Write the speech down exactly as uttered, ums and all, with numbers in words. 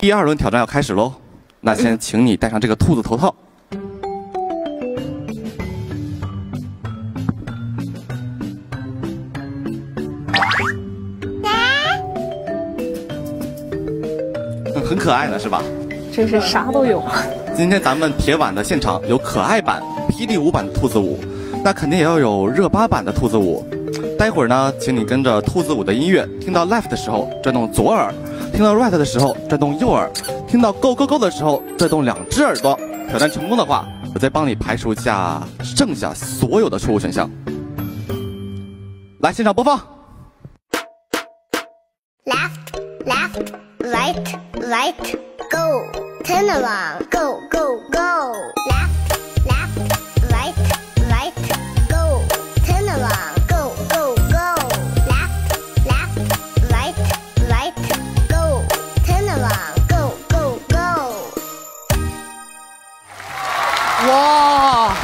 第二轮挑战要开始喽，那先请你戴上这个兔子头套。很可爱呢，是吧？ 真是啥都有。 今天咱们铁碗的现场有可爱版、霹雳舞版的兔子舞，那肯定也要有热巴版的兔子舞。待会儿呢，请你跟着兔子舞的音乐，听到 left 的时候转动左耳，听到 right 的时候转动右耳，听到 go go go 的时候转动两只耳朵。挑战成功的话，我再帮你排除一下剩下所有的错误选项。来，现场播放。 Left, left, right, right, go. Turn around, go, go, go. Left, left, right, right, go. Turn around, go, go, go. Left, left, right, right, go. Turn around, go, go, go. 哇，